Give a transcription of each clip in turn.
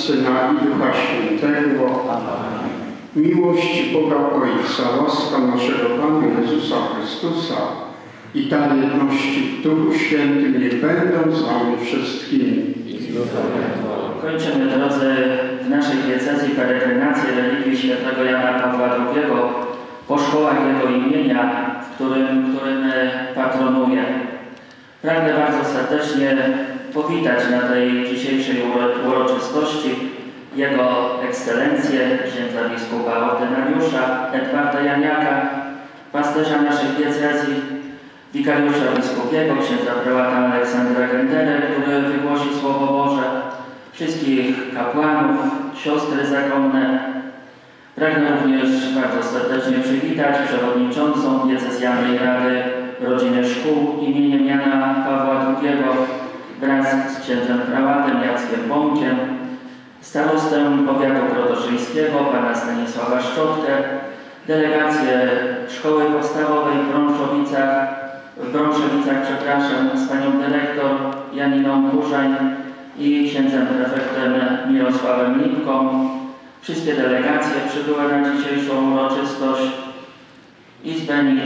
Syna i Ducha Świętego. Amen. Miłość Boga Ojca, łaska naszego Pana Jezusa Chrystusa i ta jedności w Duchu Świętym niech będą z wami wszystkimi. Kończymy, drodzy, w naszej diecezji peregrinację relikwii świętego Jana Pawła II po szkołach jego imienia, w którym patronuje. Pragnę bardzo serdecznie powitać na tej dzisiejszej uroczystości Jego Ekscelencję, księdza biskupa ordynariusza Edwarda Janiaka, pasterza naszej diecezji, wikariusza biskupiego, księdza prałata Aleksandra Genderę, który wygłosi Słowo Boże, wszystkich kapłanów, siostry zakonne. Pragnę również bardzo serdecznie przywitać przewodniczącą diecezjalnej Rady Rodziny Szkół imieniem Jana Pawła II wraz z księdzem prałatem Jackiem Bąkiem, starostę powiatu krotoszyńskiego pana Stanisława Szczotkę, delegację Szkoły Podstawowej w Brączewicach, z panią dyrektor Janiną Kurzań i księdzem prefektem Mirosławem Lipką. Wszystkie delegacje przybyły na dzisiejszą uroczystość i z Benic,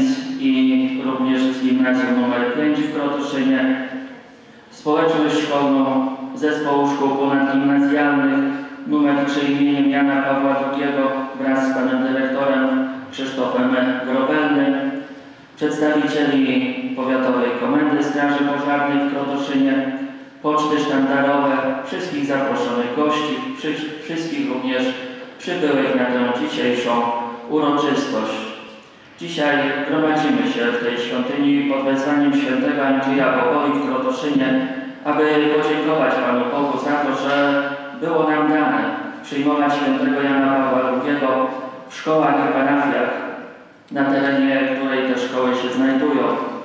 i również z gimnazjum nr 5 w Krotoszynie, społeczność szkolną Zespołu Szkół Ponadgimnazjalnych nr 3 imieniem Jana Pawła II wraz z panem dyrektorem Krzysztofem Grobelnym, przedstawicieli Powiatowej Komendy Straży Pożarnej w Krotoszynie, poczty sztandarowe, wszystkich zaproszonych gości, wszystkich również przybyłych na tę dzisiejszą uroczystość. Dzisiaj gromadzimy się w tej świątyni pod wezwaniem świętego Andrzeja Boboli w Krotoszynie, aby podziękować Panu Bogu za to, że było nam dane przyjmować świętego Jana Pawła II w szkołach i parafiach, na terenie której te szkoły się znajdują.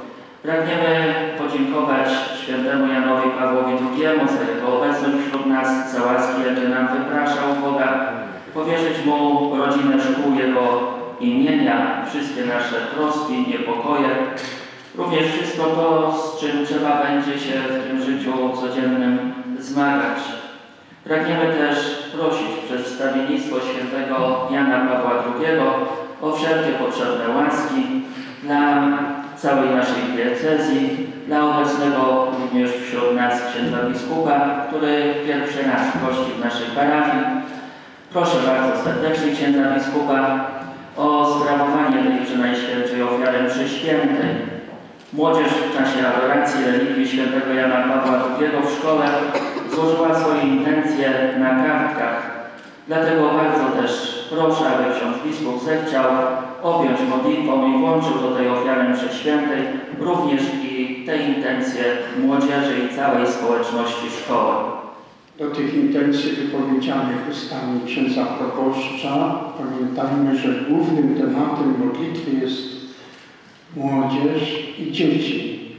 Pragniemy podziękować świętemu Janowi Pawłowi II za jego obecność wśród nas, za łaski, jakie nam wypraszał Boga, powierzyć mu rodzinę szkół jego imienia, wszystkie nasze troski, niepokoje, również wszystko to, z czym trzeba będzie się w tym życiu codziennym zmagać. Pragniemy też prosić przez wstawiennictwo świętego Jana Pawła II o wszelkie potrzebne łaski dla całej naszej diecezji, dla obecnego również wśród nas księdza biskupa, który pierwszy raz gości w naszej parafii. Proszę bardzo serdecznie księdza biskupa o sprawowanie tej przynajświętszej ofiary mszy świętej. Młodzież w czasie adoracji relikwii świętego Jana Pawła II w szkole złożyła swoje intencje na kartkach. Dlatego bardzo też proszę, aby ksiądz biskup zechciał objąć modlitwą i włączył do tej ofiary mszy świętej również i te intencje młodzieży i całej społeczności szkoły. Do tych intencji wypowiedzianych ustami księdza proboszcza pamiętajmy, że głównym tematem modlitwy jest młodzież i dzieci,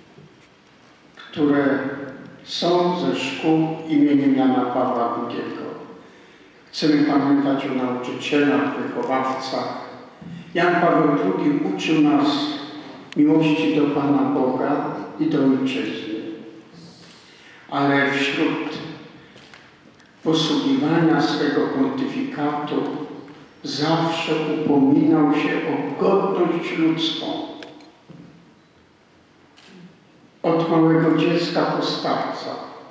które są ze szkół imieniem Jana Pawła II. Chcemy pamiętać o nauczycielach, wychowawcach. Jan Paweł II uczył nas miłości do Pana Boga i do Ojczyzny. Ale wśród posługiwania swego pontyfikatu zawsze upominał się o godność ludzką. Od małego dziecka po starca.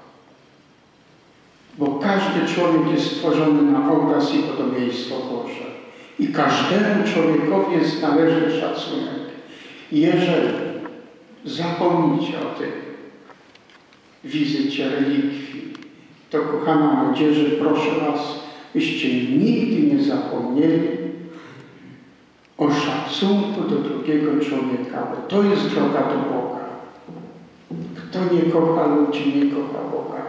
Bo każdy człowiek jest stworzony na obraz i podobieństwo Boże. I każdemu człowiekowi należy szacunek. I jeżeli zapomnicie o tej wizycie relikwii, to kochana młodzieży, proszę Was, byście nigdy nie zapomnieli o szacunku do drugiego człowieka, bo to jest droga do Boga. Kto nie kocha ludzi, nie kocha Boga.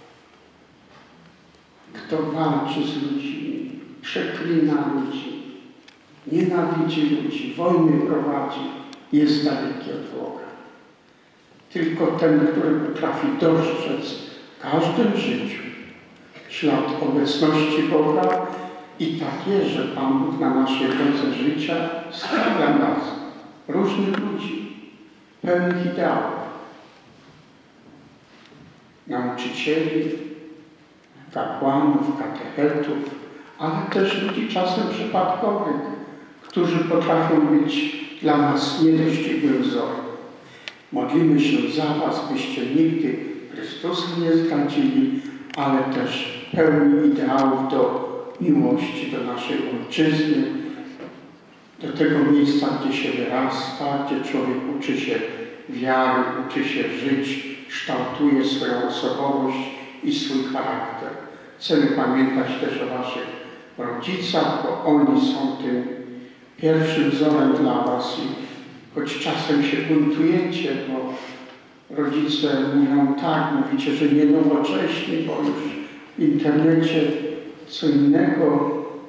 Kto walczy z ludźmi, przeklina ludzi, nienawidzi ludzi, wojny prowadzi, jest daleki od Boga. Tylko ten, który potrafi dostrzec w każdym życiu ślad obecności Boga i tak jest, że Pan Bóg na naszej drodze życia stawia nas, różnych ludzi, pełnych ideałów, nauczycieli, kapłanów, katechetów, ale też ludzi czasem przypadkowych, którzy potrafią być dla nas niedościgłym wzorem. Modlimy się za Was, byście nigdy Chrystusa nie zdradzili, ale też pełni ideałów do miłości do naszej ojczyzny, do tego miejsca, gdzie się wyrasta, gdzie człowiek uczy się wiary, uczy się żyć, kształtuje swoją osobowość i swój charakter. Chcemy pamiętać też o Waszych rodzicach, bo oni są tym pierwszym wzorem dla Was i choć czasem się buntujecie, bo rodzice mówią tak, mówicie, że nie nowocześni, bo już w internecie co innego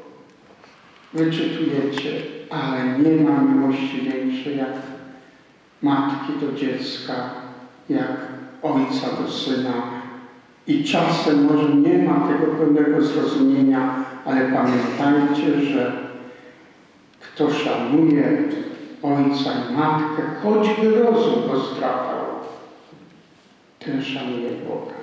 wyczytujecie, ale nie ma miłości większej jak matki do dziecka, jak ojca do syna. I czasem może nie ma tego pełnego zrozumienia, ale pamiętajcie, że kto szanuje ojca i matkę, choćby rozum go stratał, ten szanuje Boga.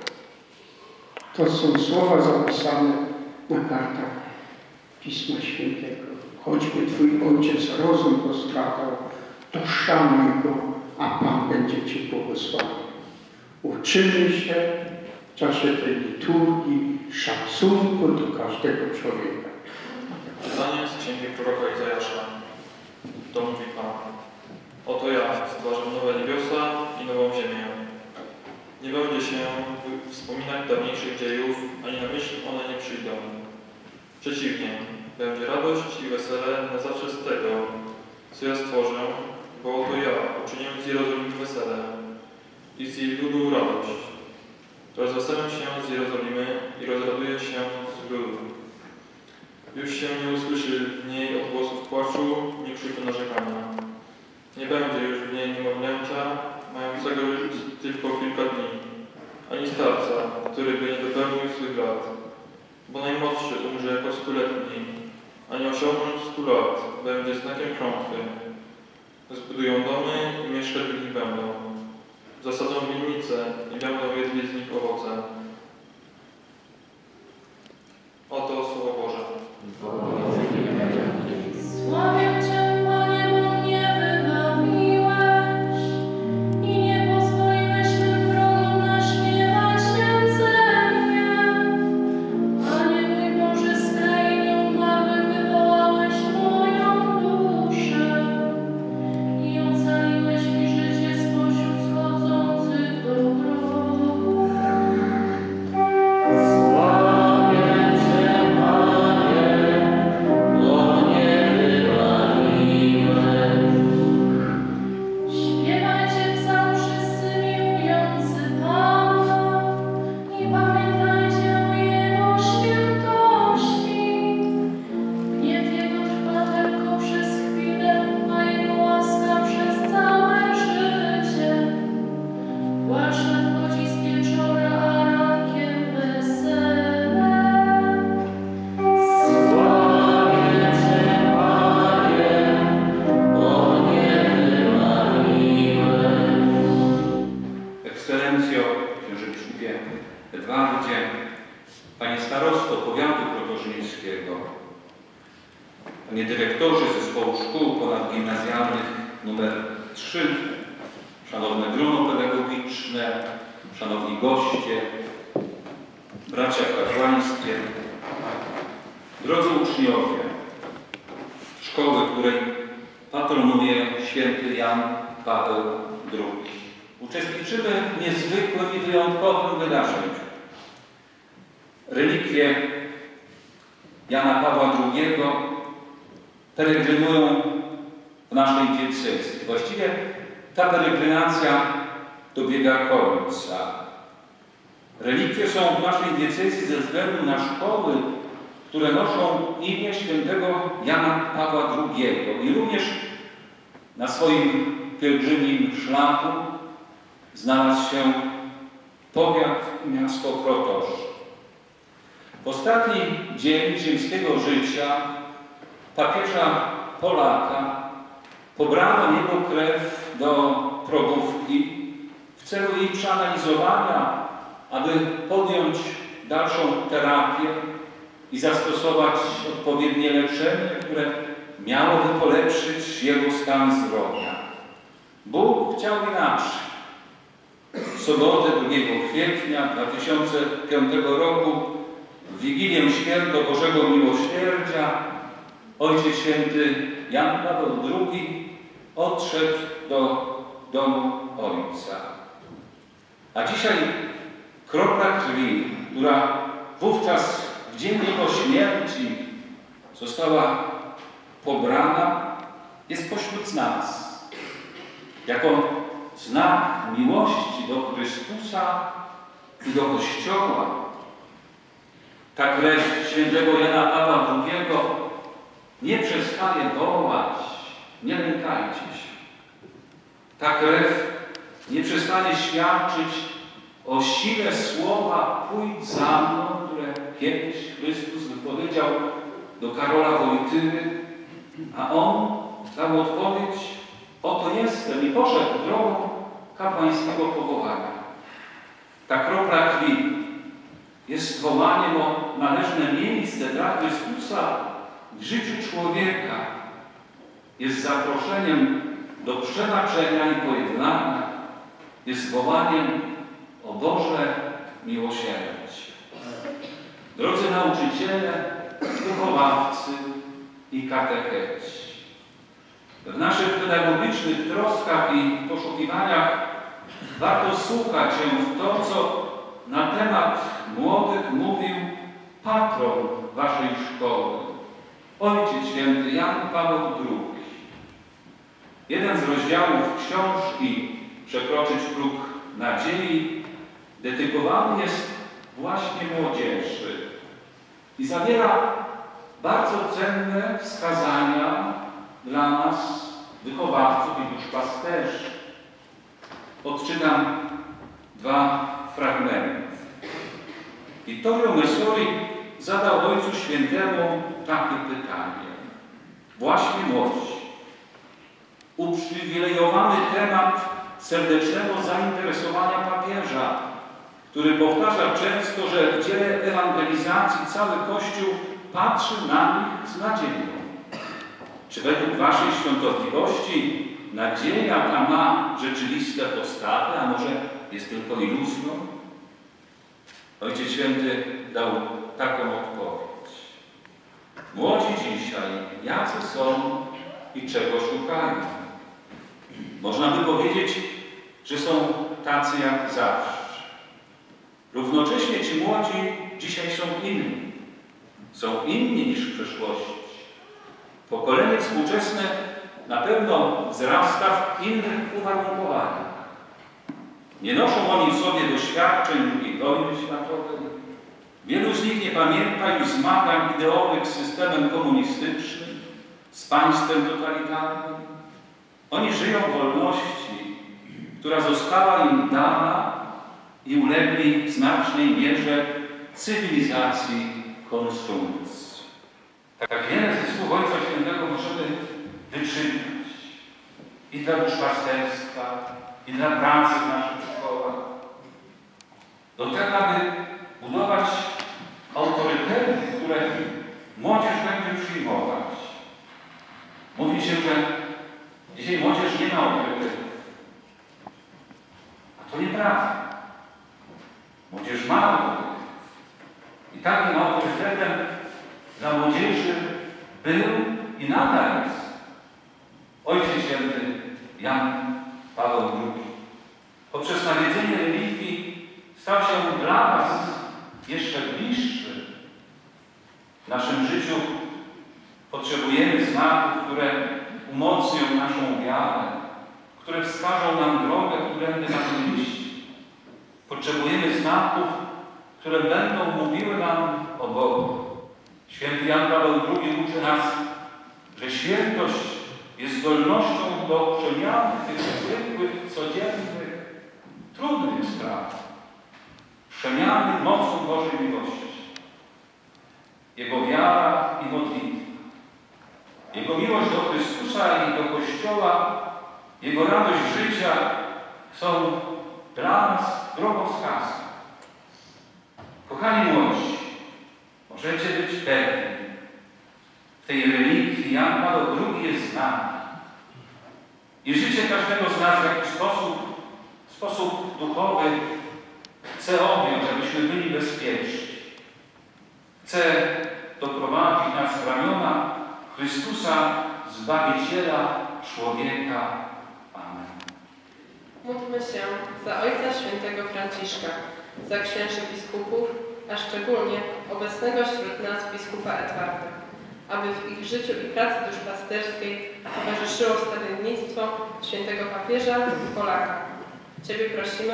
To są słowa zapisane na kartach Pisma Świętego. Choćby Twój ojciec rozum go stratał, to szanuj go, a Pan będzie Ci błogosławił. Uczymy się w czasie tej liturgii szacunku do każdego człowieka. Czytanie z księgi proroka Izajasza. To mówi Pan. Oto ja stwarzam nowe niebiosa i nową ziemię. Nie będzie się wspominać dawniejszych dziejów, ani na myśl one nie przyjdą. Przeciwnie, będzie radość i wesele na zawsze z tego, co ja stworzę, bo oto ja uczynię z Jerozolimy wesele i z jej ludu radość. Rozweselę się z Jerozolimy i rozraduję się z ludu. Już się nie usłyszy w niej odgłosów płaczu, nie krzyku narzekania. Nie będzie już w niej niemowlęcia, mającego tylko kilka dni, ani starca, który by nie dopełnił swych lat. Bo najmłodszy umrze jako 100-letni, a nie osiągnąć 100 lat będzie znakiem klątwy. Zbudują domy i mieszkać w nich będą. Zasadzą winnice i będą jedli z nich owoce. Oto Słowo Boże. Sławię Cię, Panie, bo mnie wybawiłeś i nie pozwoliłeś mym wrogom naśmiewać się ze mnie. Panie mój Boże, z krainy umarłych wywołałeś moją duszę i ocaliłeś mi życie spośród schodzących do grobu. Śpiewajcie psalm wszyscy miłujący Pana i pamiętajcie o Jego świętości. Gniew Jego trwa tylko przez chwilę, a Jego łaska przez całe życie. Płacz nadchodzi z wieczora, a rankiem wesele. Ekscelencjo, księże biskupie Edwardzie, panie starosto powiatu krokożyńskiego, panie dyrektorze zespołu szkół ponadgimnazjalnych nr 3, szanowne grono pedagogiczne, szanowni goście, bracia w kapłaństwie, drodzy uczniowie szkoły, której patronuje święty Jan Paweł II. Uczestniczymy w niezwykłym i wyjątkowym wydarzeniu. Relikwie Jana Pawła II peregrynują w naszej diecezji. Właściwie ta peregrynacja dobiega końca. Relikwie są w naszej diecezji ze względu na szkoły, które noszą imię świętego Jana Pawła II i również na swoim pielgrzymim szlaku znalazł się powiat i miasto Krotosz. W ostatni dzień ziemskiego życia papieża Polaka pobrano jego krew do probówki w celu jej przeanalizowania, aby podjąć dalszą terapię i zastosować odpowiednie leczenie, które miałoby polepszyć jego stan zdrowia. Bóg chciał inaczej. W sobotę 2 kwietnia 2005 roku, w Wigilię Święto Bożego Miłosierdzia, Ojciec Święty Jan Paweł II odszedł do domu Ojca. A dzisiaj kropla krwi, która wówczas w dzień jego śmierci została pobrana, jest pośród nas. Jako znak miłości do Chrystusa i do Kościoła. Ta krew świętego Jana Pawła II nie przestaje wołać: nie lękajcie się. Ta krew nie przestanie świadczyć o sile słowa: pójdź za mną, które kiedyś Chrystus wypowiedział do Karola Wojtyły, a on dał odpowiedź: oto jestem, i poszedł drogą kapłańskiego powołania. Ta kropla krwi jest wołaniem o należne miejsce dla Chrystusa w życiu człowieka. Jest zaproszeniem do przebaczenia i pojednania. Jest wołaniem o Boże miłosierdzie. Drodzy nauczyciele, wychowawcy i katecheci, w naszych pedagogicznych troskach i poszukiwaniach warto słuchać się w to, co na temat młodych mówił patron waszej szkoły, Ojciec Święty Jan Paweł II. Jeden z rozdziałów książki Przekroczyć próg nadziei dedykowany jest właśnie młodzieży i zawiera bardzo cenne wskazania dla nas, wychowawców i duszpasterzy. Odczytam 2 fragmenty. Vittorio Messori zadał Ojcu Świętemu takie pytanie. Właśnie młodzi. Uprzywilejowany temat serdecznego zainteresowania papieża, który powtarza często, że w dziele ewangelizacji cały Kościół patrzy na nich z nadzieją. Czy według waszej świątobliwości nadzieja ta ma rzeczywiste podstawy, a może jest tylko iluzją? Ojciec Święty dał taką odpowiedź. Młodzi dzisiaj, jacy są i czego szukają? Można by powiedzieć, że są tacy jak zawsze. Równocześnie ci młodzi dzisiaj są inni. Są inni niż w przeszłości. Pokolenie współczesne na pewno wzrasta w innych uwarunkowaniach. Nie noszą oni w sobie doświadczeń II wojny światowej. Wielu z nich nie pamięta już zmagań ideowych z systemem komunistycznym, z państwem totalitarnym. Oni żyją w wolności, która została im dana i ulegli w znacznej mierze cywilizacji konsumpcji. Tak wiele ze słów Ojca Świętego możemy wyczytać i dla duszpasterstwa, i dla pracy w naszych szkołach. Do tego, aby budować autorytety, które młodzież będzie przyjmować. Mówi się, że dzisiaj młodzież nie ma autorytetu. A to nieprawda. Młodzież ma autorytet. I takim autorytetem dla młodzieży był i nadal jest Ojciec Święty Jan Paweł II. Poprzez nawiedzenie religii stał się dla was jeszcze bliższy. W naszym życiu potrzebujemy znaków, które umocnią naszą wiarę, które wskażą nam drogę, którędy mamy iść. Potrzebujemy znaków, które będą mówiły nam o Bogu. Święty Jan Paweł II uczy nas, że świętość jest zdolnością do przemiany tych zwykłych, codziennych, trudnych spraw. Przemiany mocą Bożej miłości. Jego wiara i modlitwa. Jego miłość do Chrystusa i do Kościoła, Jego radość życia są dla nas drogowskazem. Kochani młodzi, możecie być pewni, w tej relikwii Jan Paweł II jest z nami. I życie każdego z nas w jakiś sposób duchowy chce objąć, abyśmy byli bezpieczni. Chce doprowadzić nas w ramiona Chrystusa, Zbawiciela człowieka. Amen. Módlmy się za Ojca Świętego Franciszka, za księży biskupów, a szczególnie obecnego wśród nas biskupa Edwarda, aby w ich życiu i pracy duszpasterskiej towarzyszyło wstawiennictwo świętego papieża i Polaka. Ciebie prosimy.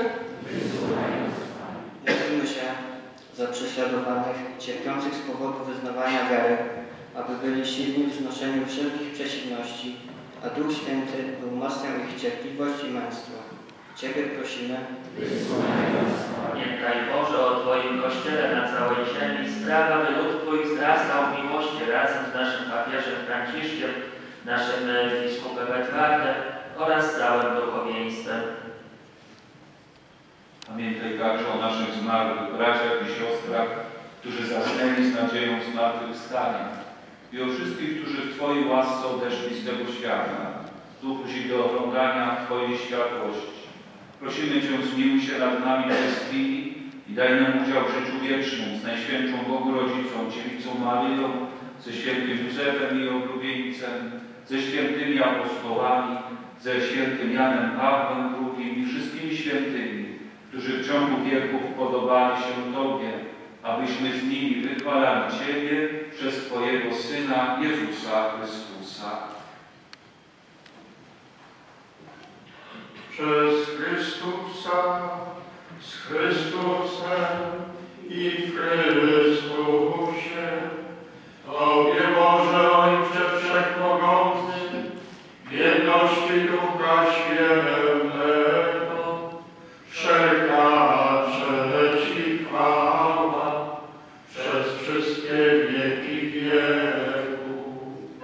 Modlimy się za prześladowanych i cierpiących z powodu wyznawania wiary, aby byli silni w znoszeniu wszelkich przeciwności, a Duch Święty umacniał ich cierpliwość i męstwo. Ciebie prosimy. Pamiętaj Boże o Twoim Kościele na całej ziemi, spraw, aby lud Twój wzrastał w miłości razem z naszym papieżem Franciszkiem, naszym biskupem Edwardem oraz całym duchowieństwem. Pamiętaj także o naszych zmarłych braciach i siostrach, którzy zasnęli z nadzieją zmartwychwstania i o wszystkich, którzy w Twojej łasce odeszli z tego świata. Duchu ci do oglądania Twojej światłości. Prosimy Cię, zmiłuj się nad nami przez chwili i daj nam udział w życiu wiecznym z Najświętszą Bogu-Rodzicą, Dziewicą Maryją, ze świętym Józefem i oblubieńcem, ze świętymi apostołami, ze świętym Janem Pawłem II i wszystkimi świętymi, którzy w ciągu wieków podobali się Tobie, abyśmy z nimi wychwalali Ciebie przez Twojego Syna Jezusa Chrystusa. Przez Chrystusa, z Chrystusem i w Chrystusie, Tobie Boże Ojcze Wszechmogący, w jedności Ducha Świętego, wszelka cześć i chwała przez wszystkie wieki wieków.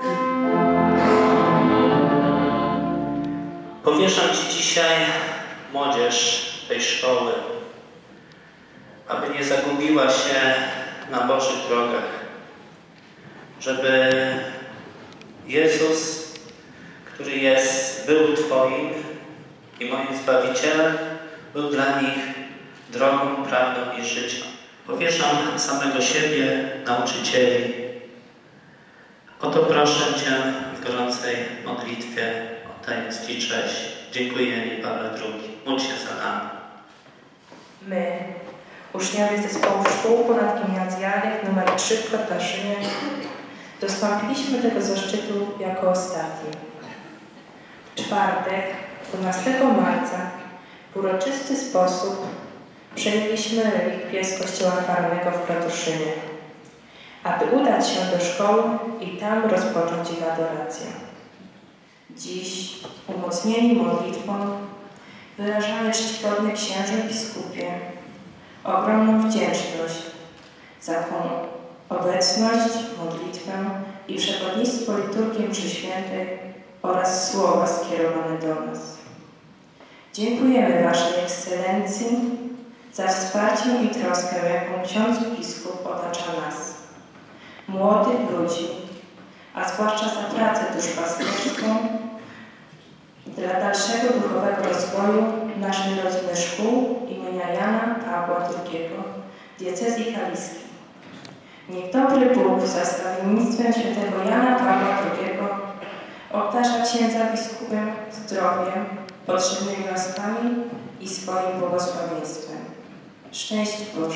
Powieszam Ci dzisiaj młodzież tej szkoły, aby nie zagubiła się na Bożych drogach, żeby Jezus, który był Twoim i moim Zbawicielem, był dla nich drogą, prawdą i życiem. Powieszam samego siebie, nauczycieli. O to proszę Cię w gorącej modlitwie oddając Ci cześć. Dziękuję Janie Pawle II. Módl się za nami. My, uczniowie zespołu szkół ponadgimnazjalnych nr 3 w Kotaszynie, dostąpiliśmy tego zaszczytu jako ostatni. W czwartek, 12 marca, w uroczysty sposób przejęliśmy relikwie z kościoła farnego w Kratuszynie, aby udać się do szkoły i tam rozpocząć ich adorację. Dziś, umocnieni modlitwą, wyrażamy czcigodny księże biskupie ogromną wdzięczność za Twą obecność, modlitwę i przewodnictwo liturgii mszy świętej oraz słowa skierowane do nas. Dziękujemy Waszej Ekscelencji za wsparcie i troskę, jaką ksiądz biskup otacza nas, młodych ludzi, a zwłaszcza za pracę duszpasterską dla dalszego duchowego rozwoju naszej rodziny szkół imienia Jana Pawła II, diecezji kaliskiej. Niech dobry Bóg za stawiennictwem świętego Jana Pawła II obdarza księdza biskupem zdrowiem, potrzebnymi łaskami i swoim błogosławieństwem. Szczęść Boże!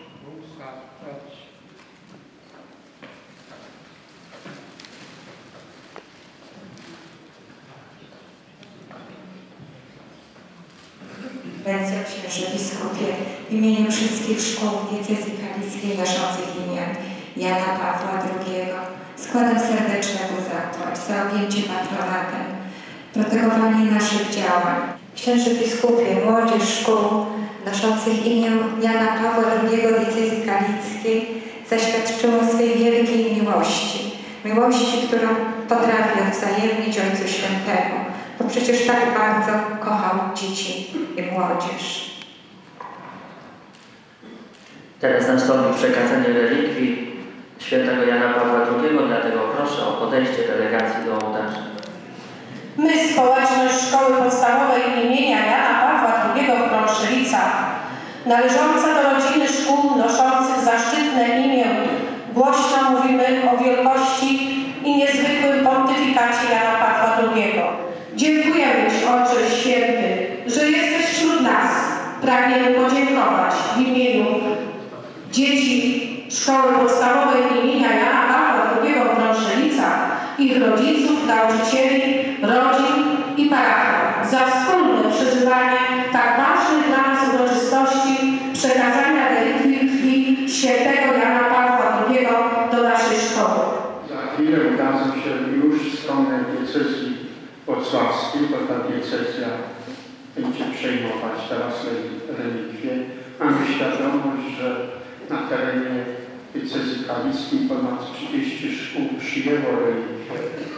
Wencjo księże biskupie, w imieniu wszystkich szkół diecezji kaliskiej noszących imię Jana Pawła II składam serdeczne zapłać za objęcie patronatem, protegowanie naszych działań. Księże biskupie, młodzież szkół noszących imię Jana Pawła II diecezji kalickiej zaświadczyło swej wielkiej miłości, którą potrafi odwzajemnić Ojcu Świętemu, bo przecież tak bardzo kochał dzieci i młodzież. Teraz nastąpi przekazanie relikwii świętego Jana Pawła II, dlatego proszę o podejście delegacji do ołtarza. My, społeczność Szkoły Podstawowej imienia Jana Pawła II w Krąszylicach, należąca do rodziny szkół noszących zaszczytne imię, głośno mówimy o wielkości i niezwykłym pontyfikacie Jana Pawła II. Dziękujemy Ci, Ojcze Święty, że jesteś wśród nas. Pragniemy podziękować w imieniu dzieci Szkoły Podstawowej imienia Jana Pawła II w Krąszylicach, ich rodziców, nauczycieli, rodzin i parafian za wspólne przeżywanie tak ważnych dla nas uroczystości przekazania relikwii krwi świętego Jana Pawła II do naszej szkoły. Za chwilę ukaże się już w stronę diecezji wrocławskiej, bo ta diecezja będzie przejmować teraz relikwie. Mamy świadomość, że na terenie diecezji kaliskiej ponad 30 szkół przyjęło relikwie.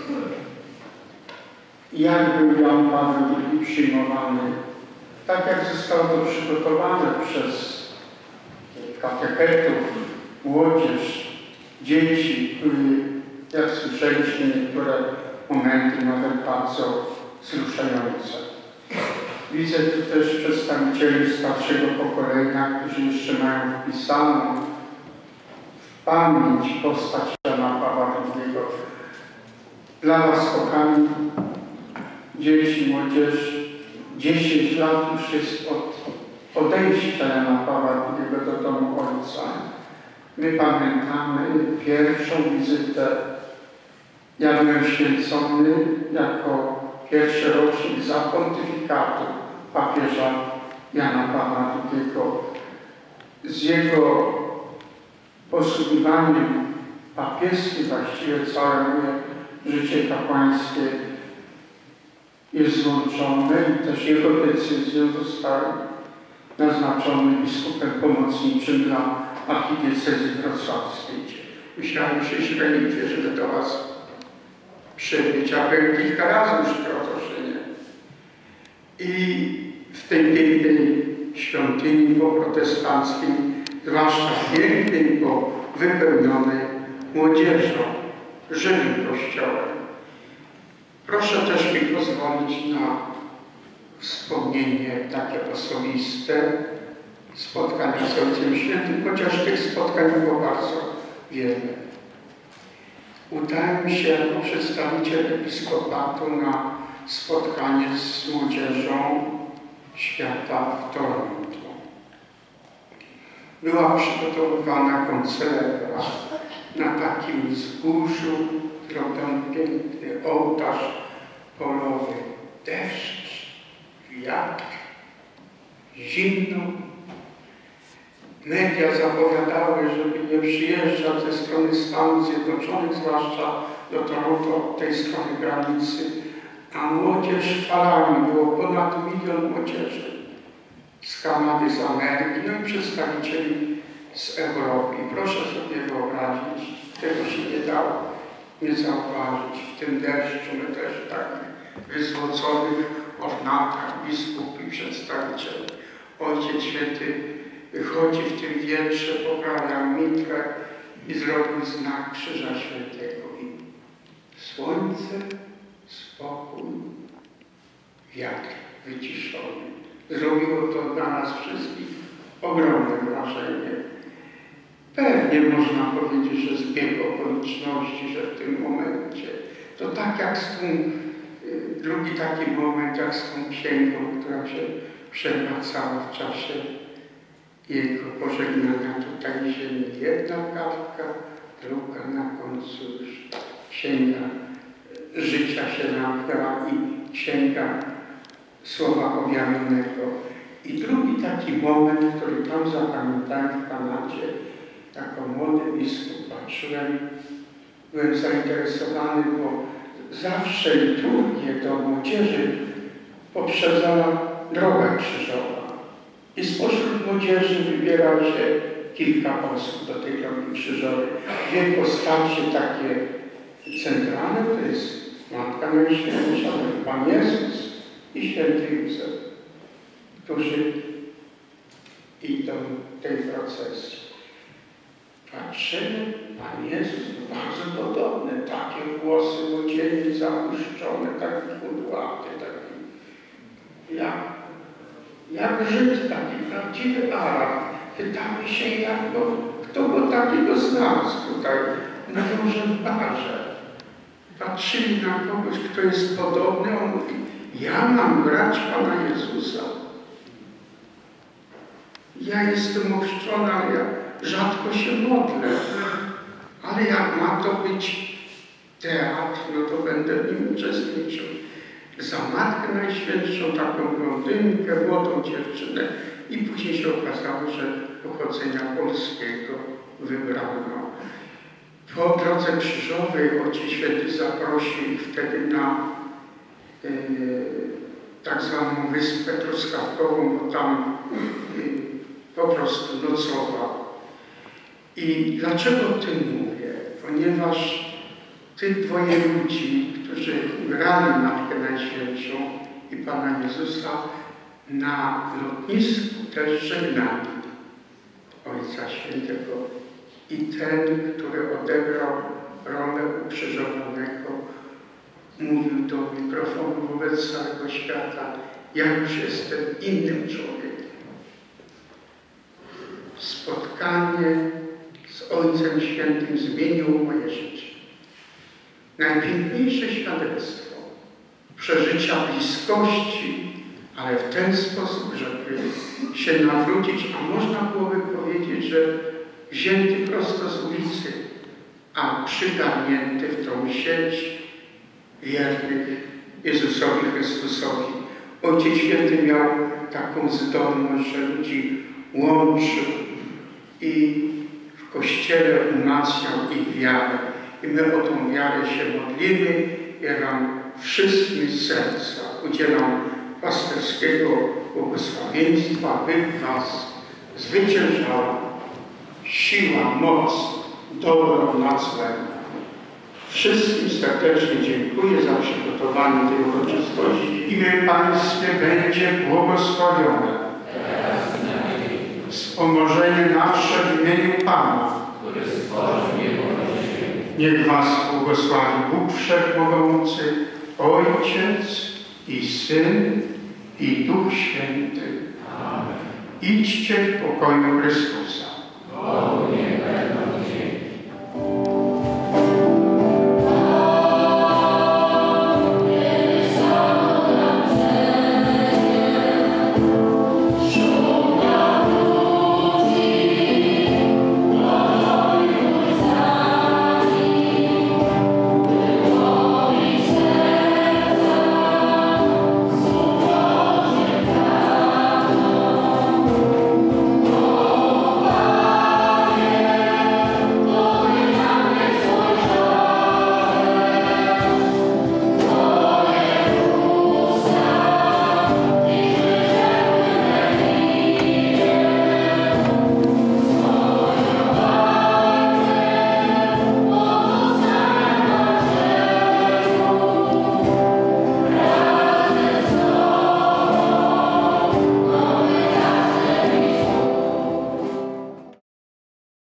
Jak był Jan Paweł II przyjmowany? Tak jak zostało to przygotowane przez katechetów, młodzież, dzieci, jak słyszeliśmy, niektóre momenty nawet bardzo wzruszające. Widzę tu też przedstawicieli starszego pokolenia, którzy jeszcze mają wpisaną w pamięć postać Jana Pawła II. Dla Was, kochani, dzieci, młodzież, 10 lat już jest od odejścia Jana Pawła II do domu Ojca. My pamiętamy pierwszą wizytę. Ja byłem święcony jako pierwszy rocznik za pontyfikatu papieża Jana Pawła II. Z jego posługiwaniem papieskim, właściwie całe moje życie kapłańskie jest złączone i też jego decyzją zostałem naznaczony biskupem pomocniczym dla archidiecezji wrocławskiej. Myślałem, że się relikwie, żeby do Was przybyć, a byłem kilka razy już w Krotoszynie. I w tej pięknej świątyni poprotestanckiej, zwłaszcza pięknej, bo wypełnionej młodzieżą, żywym kościołem. Proszę też mi pozwolić na wspomnienie takie osobiste, spotkania z Ojcem Świętym, chociaż tych spotkań było bardzo wiele. Udałem się jako przedstawiciel episkopatu na spotkanie z młodzieżą świata w Toronto. Była przygotowywana koncelebra na takim wzgórzu, zrobiony piękny ołtarz polowy, deszcz, wiatr, zimno. Media zapowiadały, żeby nie przyjeżdżać ze strony Stanów Zjednoczonych, zwłaszcza do Toronto, od tej strony granicy, a młodzież falami, było ponad 1 milion młodzieży z Kanady, z Ameryki, no i przedstawicieli z Europy. I proszę sobie wyobrazić, tego się nie dało nie zauważyć. W tym deszczu my też takich wyzłoconych ornatach, biskup i przedstawicieli. Ojciec Święty wychodzi w tym wietrze, poprawia mitrę i zrobił znak Krzyża Świętego. I słońce, spokój, wiatr wyciszony. Zrobiło to dla nas wszystkich ogromne wrażenie. Pewnie można powiedzieć, że zbieg okoliczności, że w tym momencie to tak jak z tą, drugi taki moment, jak z tą księgą, która się przewracała w czasie jego pożegnania tutaj ziemi. Jedna kartka, druga na końcu już księga życia się zamknęła i księga Słowa Objawionego. I drugi taki moment, który tam zapamiętałem w Kanadzie, jako młody biskup patrzyłem, byłem zainteresowany, bo zawsze liturgię do młodzieży poprzedzała droga krzyżowa. I spośród młodzieży wybierał się kilka osób do tej drogi krzyżowej. Dwie postacie takie centralne, to jest Matka Najświętsza, Pan Jezus i Święty Józef, którzy idą tej procesji. Patrzymy, Pan Jezus bardzo podobny, takie włosy łodzieni zapuszczone, taki kudłaty, taki jak Żyd, taki prawdziwy Arab. Pytamy się, kto go takiego znalazł tutaj na Bożym Barze. Patrzyli na kogoś, kto jest podobny, on mówi, ja mam brać Pana Jezusa. Ja jestem ochrzczony, ale ja rzadko się modlę. Ale jak ma to być teatr, no to będę w nim uczestniczył. Za Matkę Najświętszą, taką blondynkę, młodą dziewczynę i później się okazało, że pochodzenia polskiego wybrano. Po drodze krzyżowej Ojciec Święty zaprosił ich wtedy na tak zwaną wyspę truskawkową, bo tam po prostu nocował. I dlaczego o tym mówię? Ponieważ tych dwoje ludzi, którzy brali Matkę Najświętszą i Pana Jezusa, na lotnisku też żegnali Ojca Świętego. I ten, który odegrał rolę ukrzyżowanego, mówił do mikrofonu wobec całego świata, ja już jestem innym człowiekiem. Spotkanie z Ojcem Świętym zmieniło moje życie. Najpiękniejsze świadectwo przeżycia bliskości, ale w ten sposób, żeby się nawrócić, a można byłoby powiedzieć, że wzięty prosto z ulicy, a przygarnięty w tą sieć wiernych Jezusowi Chrystusowi. Ojciec Święty miał taką zdolność, że ludzi łączył i w Kościele umacniał ich wiarę. I my o tą wiarę się modlimy. Ja Wam wszystkim z serca udzielam pasterskiego błogosławieństwa, by Was zwyciężała siła, moc, dobro nad złem. Wszystkim serdecznie dziękuję za przygotowanie tej uroczystości. Imię Pańskie będzie błogosławione. Wspomożenie nasze w imieniu Pana, który stworzył niebo i ziemię. Niech Was błogosławi Bóg Wszechmogący, Ojciec i Syn i Duch Święty. Amen. Idźcie w pokoju Chrystusa.